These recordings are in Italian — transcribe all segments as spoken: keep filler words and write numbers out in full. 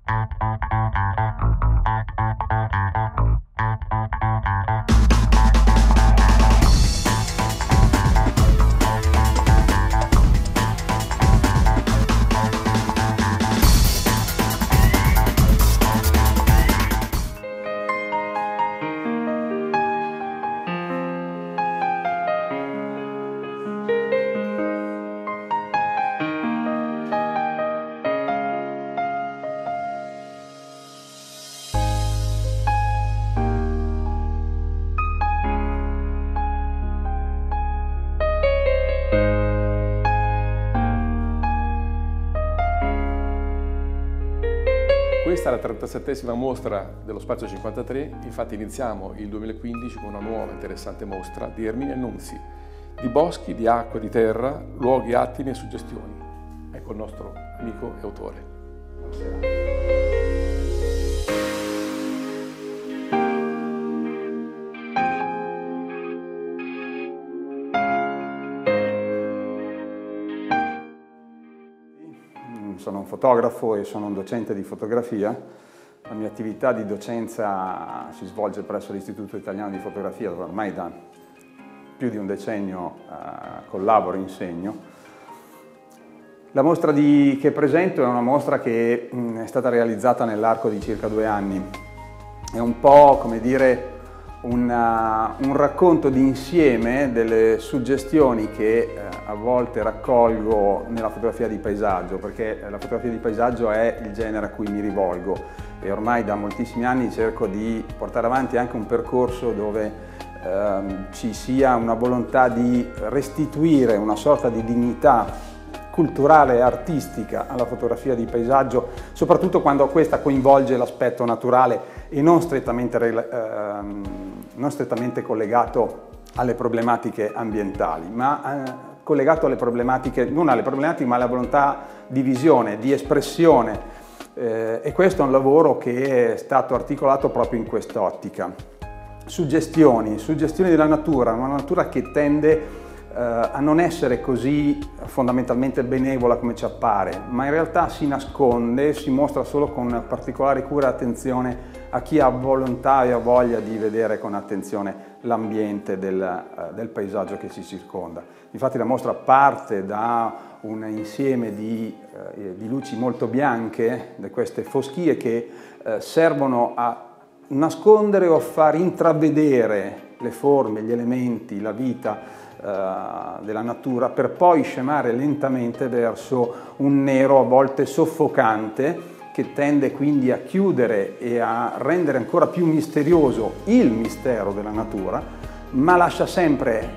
Questa è la trentasettesima mostra dello Spazio cinquantatré, infatti iniziamo il duemilaquindici con una nuova interessante mostra di Erminio Annunzi, di boschi, di acqua, di terra, luoghi, attimi e suggestioni. Ecco il nostro amico e autore. Buonasera. Sono un fotografo e sono un docente di fotografia. La mia attività di docenza si svolge presso l'Istituto Italiano di Fotografia, dove ormai da più di un decennio eh, collaboro e insegno. La mostra di, che presento è una mostra che mh, è stata realizzata nell'arco di circa due anni. È un po', come dire, una, un racconto d'insieme delle suggestioni che eh, a volte raccolgo nella fotografia di paesaggio, perché la fotografia di paesaggio è il genere a cui mi rivolgo e ormai da moltissimi anni cerco di portare avanti anche un percorso dove ehm, ci sia una volontà di restituire una sorta di dignità culturale e artistica alla fotografia di paesaggio, soprattutto quando questa coinvolge l'aspetto naturale e non strettamente, ehm, non strettamente collegato alle problematiche ambientali, ma eh, collegato alle problematiche, non alle problematiche, ma alla volontà di visione, di espressione. Eh, e questo è un lavoro che è stato articolato proprio in quest'ottica. Suggestioni, suggestioni della natura, una natura che tende a non essere così fondamentalmente benevola come ci appare, ma in realtà si nasconde, si mostra solo con particolare cura e attenzione a chi ha volontà e ha voglia di vedere con attenzione l'ambiente del, del paesaggio che ci circonda. Infatti la mostra parte da un insieme di, eh, di luci molto bianche, di queste foschie che eh, servono a nascondere o a far intravedere le forme, gli elementi, la vita della natura, per poi scemare lentamente verso un nero a volte soffocante che tende quindi a chiudere e a rendere ancora più misterioso il mistero della natura, ma lascia sempre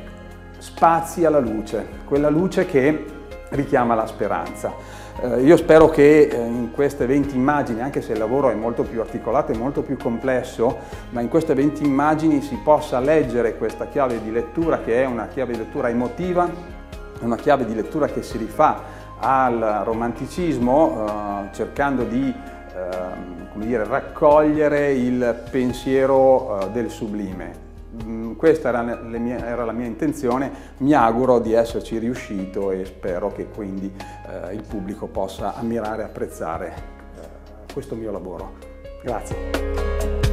spazi alla luce, quella luce che richiama la speranza. Eh, io spero che eh, in queste venti immagini, anche se il lavoro è molto più articolato e molto più complesso, ma in queste venti immagini si possa leggere questa chiave di lettura che è una chiave di lettura emotiva, una chiave di lettura che si rifà al romanticismo, eh, cercando di eh, come dire, raccogliere il pensiero eh, del sublime. Questa era, le mie, era la mia intenzione, mi auguro di esserci riuscito e spero che quindi eh, il pubblico possa ammirare e apprezzare eh, questo mio lavoro. Grazie.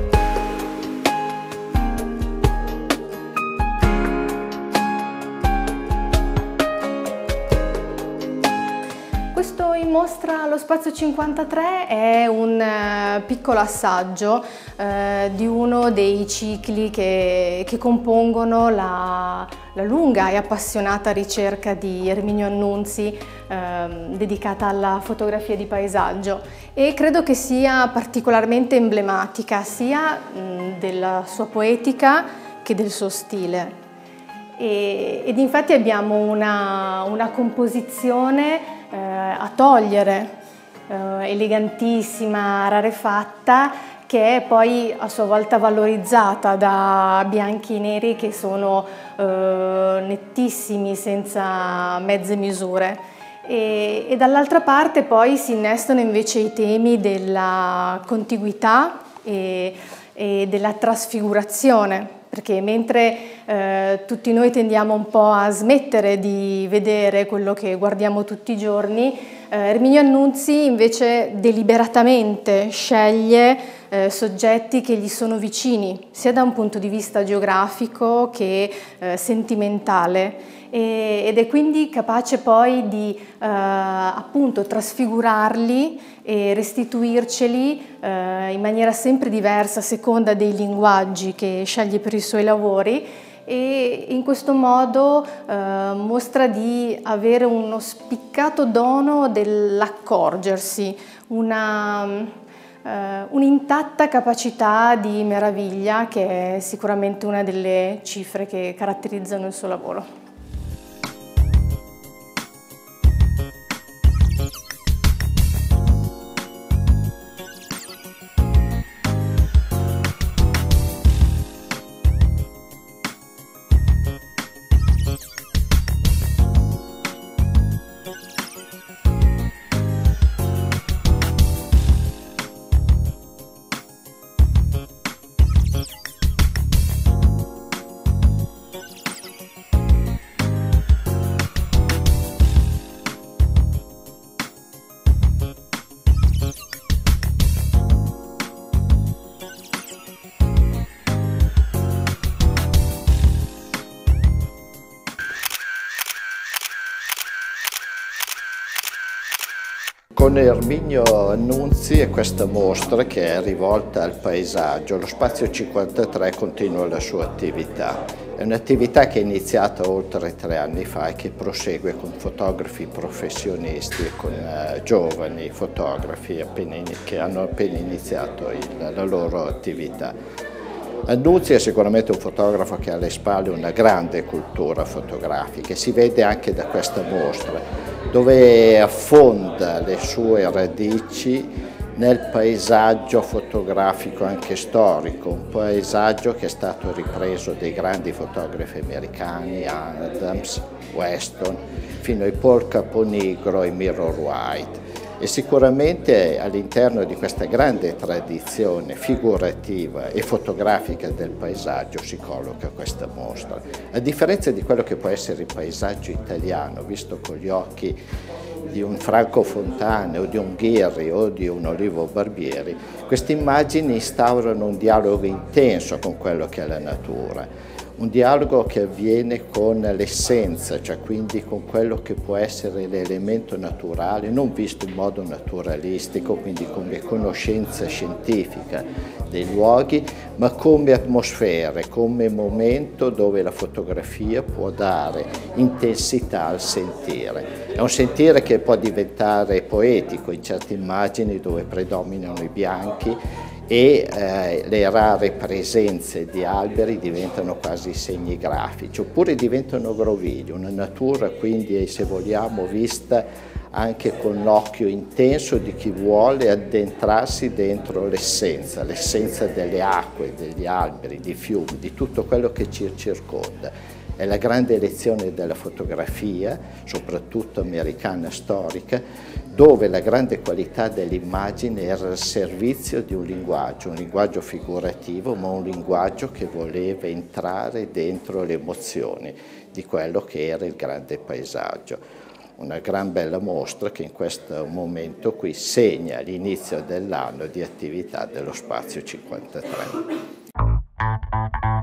Questo in mostra allo Spazio cinquantatré è un uh, piccolo assaggio uh, di uno dei cicli che, che compongono la, la lunga e appassionata ricerca di Erminio Annunzi uh, dedicata alla fotografia di paesaggio, e credo che sia particolarmente emblematica sia mh, della sua poetica che del suo stile. E, ed infatti abbiamo una, una composizione eh, a togliere, eh, elegantissima, rarefatta, che è poi a sua volta valorizzata da bianchi e neri che sono eh, nettissimi, senza mezze misure. E, e dall'altra parte poi si innestano invece i temi della contiguità e, e della trasfigurazione, perché mentre eh, tutti noi tendiamo un po' a smettere di vedere quello che guardiamo tutti i giorni, Eh, Erminio Annunzi invece deliberatamente sceglie eh, soggetti che gli sono vicini, sia da un punto di vista geografico che eh, sentimentale, e, ed è quindi capace poi di eh, appunto trasfigurarli e restituirceli eh, in maniera sempre diversa a seconda dei linguaggi che sceglie per i suoi lavori, e in questo modo eh, mostra di avere uno spiccato dono dell'accorgersi, una Uh, un'intatta capacità di meraviglia che è sicuramente una delle cifre che caratterizzano il suo lavoro. Con Erminio Annunzi e questa mostra che è rivolta al paesaggio, lo Spazio cinquantatré continua la sua attività. È un'attività che è iniziata oltre tre anni fa e che prosegue con fotografi professionisti e con uh, giovani fotografi appena che hanno appena iniziato il, la loro attività. Annunzi è sicuramente un fotografo che ha alle spalle una grande cultura fotografica e si vede anche da questa mostra, dove affonda le sue radici nel paesaggio fotografico anche storico, un paesaggio che è stato ripreso dai grandi fotografi americani, Adams, Weston, fino ai Paul Caponigro e Milor White. E sicuramente all'interno di questa grande tradizione figurativa e fotografica del paesaggio si colloca questa mostra. A differenza di quello che può essere il paesaggio italiano, visto con gli occhi di un Franco Fontane o di un Ghirri o di un Olivo Barbieri, queste immagini instaurano un dialogo intenso con quello che è la natura. Un dialogo che avviene con l'essenza, cioè quindi con quello che può essere l'elemento naturale, non visto in modo naturalistico, quindi come conoscenza scientifica dei luoghi, ma come atmosfere, come momento dove la fotografia può dare intensità al sentire. È un sentire che può diventare poetico in certe immagini dove predominano i bianchi, e eh, le rare presenze di alberi diventano quasi segni grafici, oppure diventano grovigli, una natura quindi, se vogliamo, vista anche con l'occhio intenso di chi vuole addentrarsi dentro l'essenza, l'essenza delle acque, degli alberi, dei fiumi, di tutto quello che ci circonda. È la grande lezione della fotografia, soprattutto americana storica, dove la grande qualità dell'immagine era al servizio di un linguaggio, un linguaggio figurativo, ma un linguaggio che voleva entrare dentro le emozioni di quello che era il grande paesaggio. Una gran bella mostra che in questo momento qui segna l'inizio dell'anno di attività dello Spazio cinquantatré.